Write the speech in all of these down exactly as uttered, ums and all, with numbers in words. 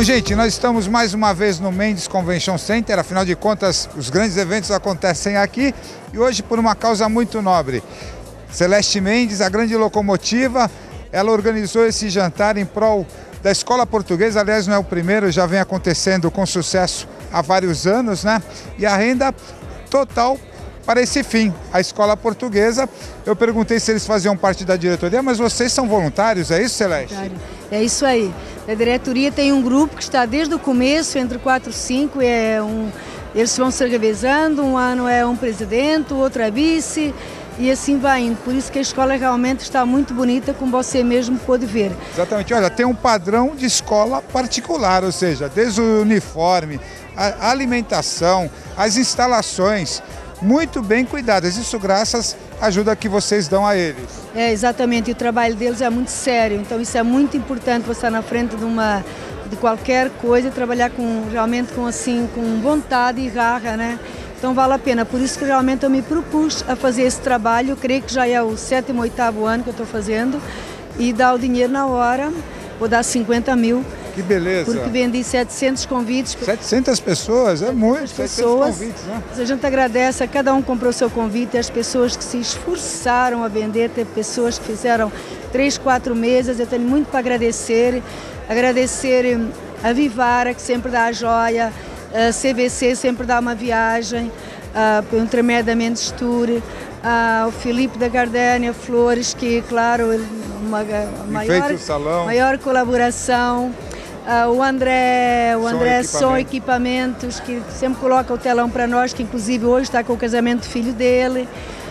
gente, nós estamos mais uma vez no Mendes Convention Center, afinal de contas, os grandes eventos acontecem aqui e hoje por uma causa muito nobre. Celeste Mendes, a grande locomotiva, ela organizou esse jantar em prol da escola portuguesa, aliás não é o primeiro, já vem acontecendo com sucesso há vários anos, né? E a renda total para esse fim, a escola portuguesa. Eu perguntei se eles faziam parte da diretoria, mas vocês são voluntários, é isso, Celeste? É isso aí. A diretoria tem um grupo que está desde o começo, entre quatro e cinco, é um, eles vão se revezando, um ano é um presidente, o outro é vice, e assim vai indo. Por isso que a escola realmente está muito bonita, como você mesmo pôde ver. Exatamente. Olha, tem um padrão de escola particular, ou seja, desde o uniforme, a alimentação, as instalações, muito bem cuidadas. Isso graças à ajuda que vocês dão a eles. É, exatamente. E o trabalho deles é muito sério. Então isso é muito importante, você estar na frente de uma de qualquer coisa e trabalhar com, realmente com, assim, com vontade e garra, né? Então vale a pena. Por isso que realmente eu me propus a fazer esse trabalho. Eu creio que já é o sétimo, oitavo ano que eu estou fazendo. E dar o dinheiro na hora. Vou dar cinquenta mil. Que beleza. Porque vendi setecentos convites. setecentas pessoas, é muito. setecentas pessoas. Convites, né? A gente agradece, a cada um comprou o seu convite, as pessoas que se esforçaram a vender, teve pessoas que fizeram três, quatro meses, eu tenho muito para agradecer. Agradecer a Vivara, que sempre dá a joia, a C V C sempre dá uma viagem, pelo intermédio da Mendes Tour, o Filipe da Gardénia Flores, que, claro, uma maior, maior colaboração. Uh, o André, o André Som Equipamentos, que sempre coloca o telão para nós, que inclusive hoje está com o casamento do filho dele.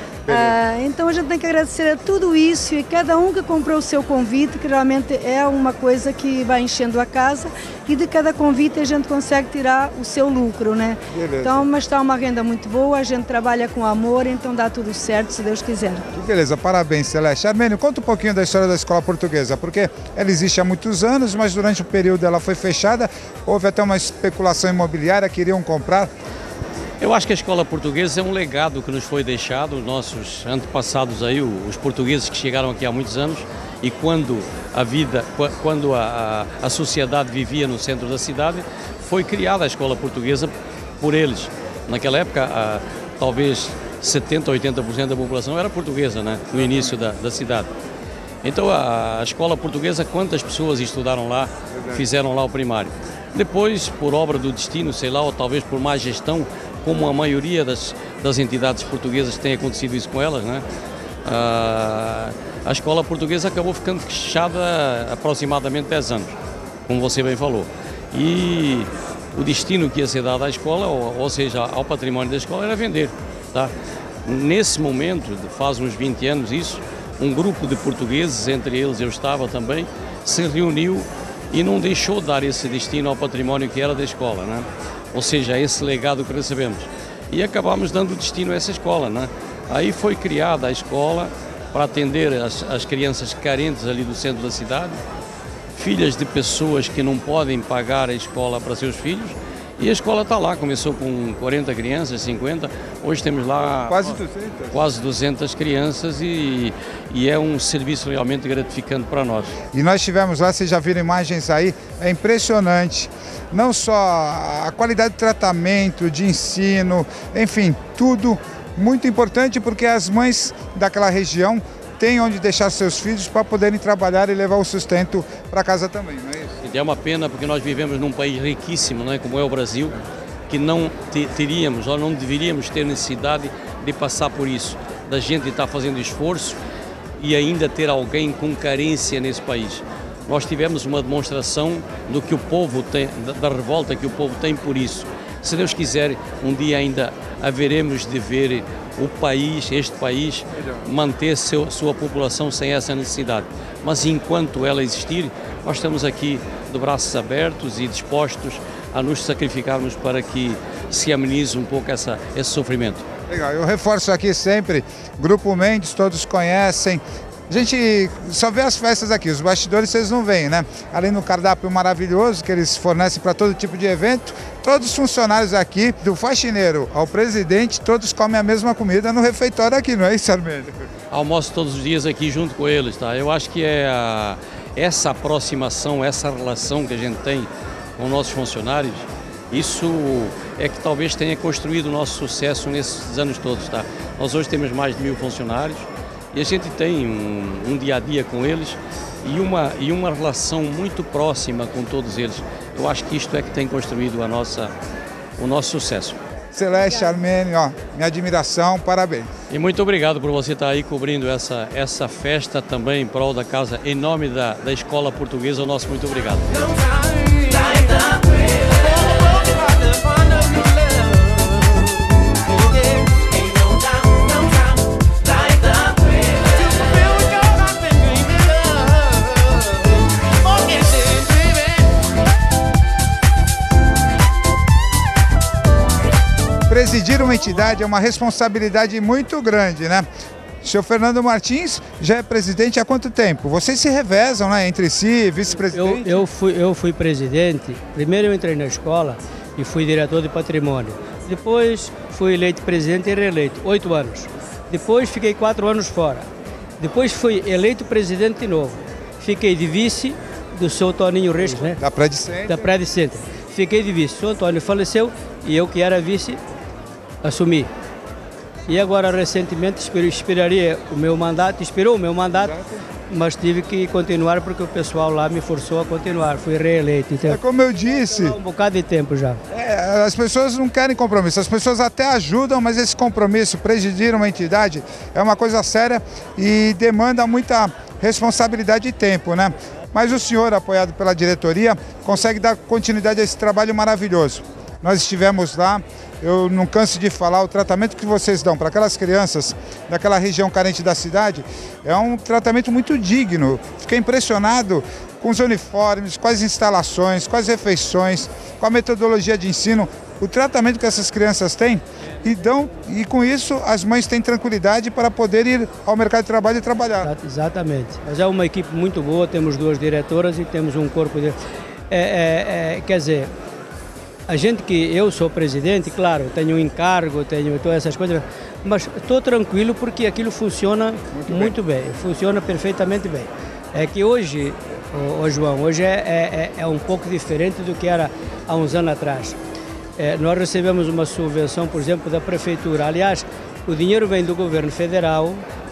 Uh, então a gente tem que agradecer a tudo isso e cada um que comprou o seu convite, que realmente é uma coisa que vai enchendo a casa e de cada convite a gente consegue tirar o seu lucro, né? Beleza. Então, mas está uma renda muito boa, a gente trabalha com amor, então dá tudo certo, se Deus quiser. Que beleza, parabéns, Celeste. Armênio, conta um pouquinho da história da escola portuguesa, porque ela existe há muitos anos, mas durante o período ela foi fechada, houve até uma especulação imobiliária, queriam comprar. Eu acho que a escola portuguesa é um legado que nos foi deixado, os nossos antepassados aí, os portugueses que chegaram aqui há muitos anos, e quando a vida, quando a, a, a sociedade vivia no centro da cidade, foi criada a escola portuguesa por eles. Naquela época, a, talvez setenta, oitenta por cento da população era portuguesa, né, no início da, da cidade. Então a, a escola portuguesa, quantas pessoas estudaram lá, fizeram lá o primário. Depois, por obra do destino, sei lá, ou talvez por má gestão, como a maioria das, das entidades portuguesas tem acontecido isso com elas, né? Ah, a escola portuguesa acabou ficando fechada há aproximadamente dez anos, como você bem falou. E o destino que ia ser dado à escola, ou, ou seja, ao património da escola, era vender. Tá? Nesse momento, faz uns vinte anos isso, um grupo de portugueses, entre eles eu estava também, se reuniu e não deixou dar esse destino ao património que era da escola, né? Ou seja, esse legado que recebemos. E acabamos dando destino a essa escola, né? Aí foi criada a escola para atender as, as crianças carentes ali do centro da cidade, filhas de pessoas que não podem pagar a escola para seus filhos, e a escola está lá, começou com quarenta crianças, cinquenta, hoje temos lá quase duzentas, quase duzentas crianças e, e é um serviço realmente gratificante para nós. E nós tivemos lá, vocês já viram imagens aí, é impressionante, não só a qualidade de tratamento, de ensino, enfim, tudo muito importante porque as mães daquela região têm onde deixar seus filhos para poderem trabalhar e levar o sustento para casa também, não é isso? É uma pena porque nós vivemos num país riquíssimo, não é, como é o Brasil, que não teríamos ou não deveríamos ter necessidade de passar por isso, da gente estar fazendo esforço e ainda ter alguém com carência nesse país. Nós tivemos uma demonstração do que o povo tem, da revolta que o povo tem por isso. Se Deus quiser, um dia ainda haveremos de ver o país, este país, manter seu, sua população sem essa necessidade. Mas enquanto ela existir, nós estamos aqui de braços abertos e dispostos a nos sacrificarmos para que se amenize um pouco essa, esse sofrimento. Legal, eu reforço aqui sempre, Grupo Mendes, todos conhecem. A gente só vê as festas aqui, os bastidores vocês não veem, né? Além do cardápio maravilhoso que eles fornecem para todo tipo de evento, todos os funcionários aqui, do faxineiro ao presidente, todos comem a mesma comida no refeitório aqui, não é isso, Armênio? Almoço todos os dias aqui junto com eles, tá? Eu acho que é a, essa aproximação, essa relação que a gente tem com nossos funcionários, isso é que talvez tenha construído o nosso sucesso nesses anos todos, tá? Nós hoje temos mais de mil funcionários e a gente tem um, um dia a dia com eles e uma, e uma relação muito próxima com todos eles. Eu acho que isto é que tem construído a nossa, o nosso sucesso. Celeste, Armênio, ó, minha admiração, parabéns. E muito obrigado por você estar aí cobrindo essa, essa festa também em prol da causa, em nome da, da Escola Portuguesa. O nosso muito obrigado. Presidir uma entidade é uma responsabilidade muito grande, né? O senhor Fernando Martins já é presidente há quanto tempo? Vocês se revezam, né, entre si, vice-presidente? Eu, eu, fui, eu fui presidente, primeiro eu entrei na escola e fui diretor de patrimônio. Depois fui eleito presidente e reeleito, oito anos. Depois fiquei quatro anos fora. Depois fui eleito presidente de novo. Fiquei de vice do seu Toninho Reis, né? Da Prede Center. Da Prede Center. Fiquei de vice. O seu Antônio faleceu e eu, que era vice, assumi. E agora, recentemente, esperaria o meu mandato, esperou o meu mandato, mas tive que continuar porque o pessoal lá me forçou a continuar. Fui reeleito. Então, é como eu disse. Um bocado de tempo já. É, as pessoas não querem compromisso. As pessoas até ajudam, mas esse compromisso, presidir uma entidade, é uma coisa séria e demanda muita responsabilidade e tempo, né? Mas o senhor, apoiado pela diretoria, consegue dar continuidade a esse trabalho maravilhoso. Nós estivemos lá, eu não canso de falar, o tratamento que vocês dão para aquelas crianças daquela região carente da cidade é um tratamento muito digno. Fiquei impressionado com os uniformes, com as instalações, com as refeições, com a metodologia de ensino, o tratamento que essas crianças têm e dão, e com isso as mães têm tranquilidade para poder ir ao mercado de trabalho e trabalhar. Exatamente. Mas é uma equipe muito boa, temos duas diretoras e temos um corpo de... É, é, é, quer dizer... A gente que eu sou presidente, claro, tenho um encargo, tenho todas essas coisas, mas estou tranquilo porque aquilo funciona muito, muito bem. bem, funciona perfeitamente bem. É que hoje, ô, ô João, hoje é, é, é um pouco diferente do que era há uns anos atrás. É, nós recebemos uma subvenção, por exemplo, da prefeitura. Aliás, o dinheiro vem do governo federal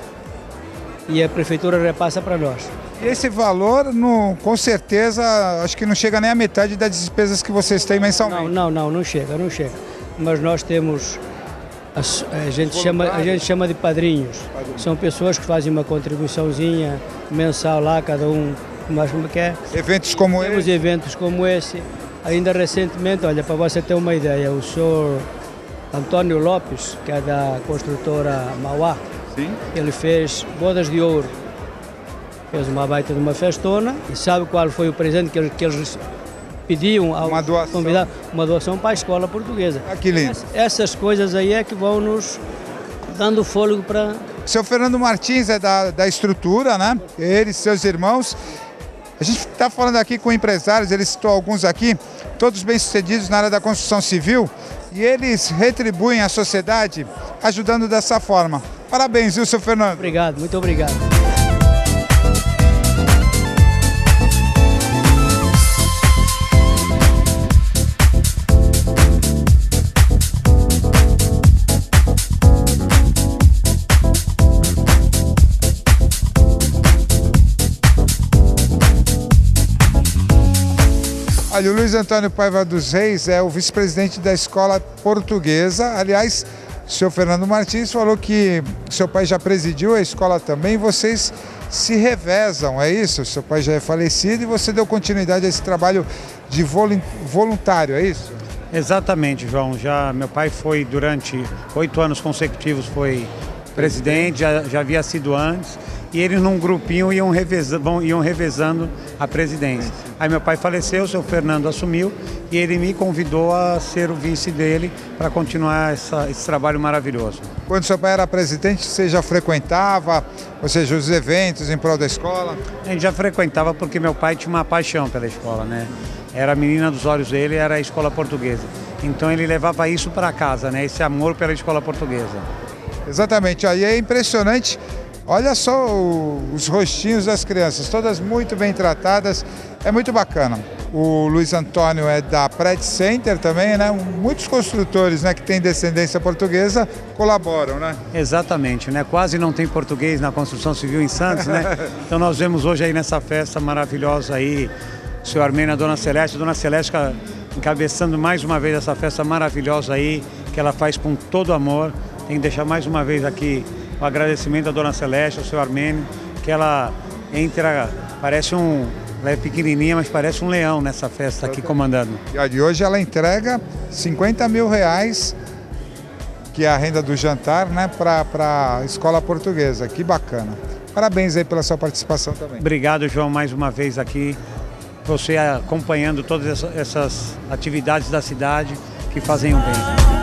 e a prefeitura repassa para nós. Esse valor, no, com certeza, acho que não chega nem à metade das despesas que vocês têm mensalmente. Não, não, não, não chega, não chega. Mas nós temos, a, a, gente, chama, a gente chama de padrinhos. Padrinho. São pessoas que fazem uma contribuiçãozinha mensal lá, cada um mais como quer. Eventos como esse? Temos eventos como esse. Ainda recentemente, olha, para você ter uma ideia, o senhor Antônio Lopes, que é da construtora Mauá, Sim. ele fez bodas de ouro. Fez uma baita de uma festona e sabe qual foi o presente que eles, que eles pediam ao uma doação. convidado? Uma doação para a escola portuguesa. Ah, que lindo. Essas, essas coisas aí é que vão nos dando fôlego para... O seu Fernando Martins é da, da estrutura, né? Ele e seus irmãos. A gente está falando aqui com empresários, ele citou alguns aqui, todos bem-sucedidos na área da construção civil, e eles retribuem à sociedade ajudando dessa forma. Parabéns, viu, seu Fernando? Obrigado, muito obrigado. Olha, o Luiz Antônio Paiva dos Reis é o vice-presidente da Escola Portuguesa. Aliás, o senhor Fernando Martins falou que seu pai já presidiu a escola também e vocês se revezam, é isso? Seu pai já é falecido e você deu continuidade a esse trabalho de voluntário, é isso? Exatamente, João. Já, meu pai foi durante oito anos consecutivos, foi presidente, já, já havia sido antes. E eles num grupinho iam revezando, iam revezando a presidência. Aí meu pai faleceu, o seu Fernando assumiu e ele me convidou a ser o vice dele para continuar essa, esse trabalho maravilhoso. Quando seu pai era presidente, você já frequentava, ou seja, os eventos em prol da escola? A gente já frequentava porque meu pai tinha uma paixão pela escola, né? Era a menina dos olhos dele, era a escola portuguesa. Então ele levava isso para casa, né? Esse amor pela escola portuguesa. Exatamente, aí é impressionante. Olha só o, os rostinhos das crianças, todas muito bem tratadas, é muito bacana. O Luiz Antônio é da Pret Center também, né? Muitos construtores, né, que têm descendência portuguesa colaboram, né? Exatamente, né? Quase não tem português na construção civil em Santos, né? Então nós vemos hoje aí nessa festa maravilhosa aí, o senhor Armênio, a Dona Celeste, a Dona Celeste encabeçando mais uma vez essa festa maravilhosa aí, que ela faz com todo amor. Tem que deixar mais uma vez aqui o agradecimento à Dona Celeste, ao senhor Armênio, que ela entra, parece um... Ela é pequenininha, mas parece um leão nessa festa aqui comandando. E hoje ela entrega cinquenta mil reais, que é a renda do jantar, né, para a escola portuguesa. Que bacana. Parabéns aí pela sua participação também. Obrigado, João, mais uma vez aqui. Você acompanhando todas essas atividades da cidade que fazem o bem.